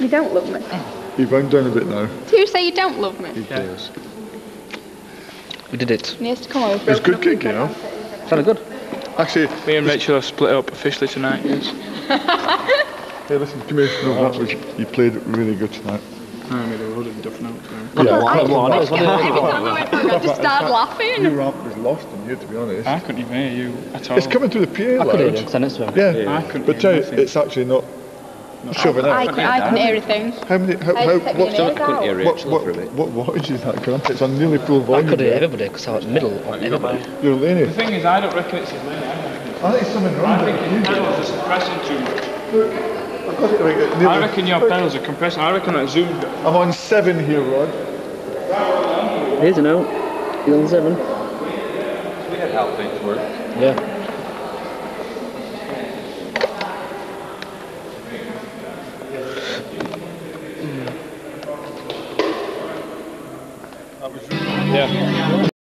You don't love me. You've wound down a bit now. Do you say you don't love me? He does. We did it. He has to come over. It was good gig, you know. Sounded good. Actually, Me and Rachel have split up officially tonight, yes. hey, listen, come here. No, that was, you played really good tonight. I made a load of duff notes. I just started laughing. Your rap was lost in you, to be honest. I couldn't even hear you at all. It's coming through the PA I could hear loud. you, send it to him. Yeah, I couldn't but hear tell you, nothing. it's actually not shoving out. I couldn't hear anything. How many? How? What's I couldn't hear what wattage is that, Grant? It's on nearly full I volume. could hear everybody because I was middle on everybody. You're Laney. The thing is, I don't reckon it's his lane. I think it's something wrong. I think his pedals are suppressing too much. I've got it right at nearly. I reckon your pedals are compressing. I reckon that zoomed. I'm on 7 here, Rod. Here's a note. You're on 7. We had how things work. Yeah. Yeah.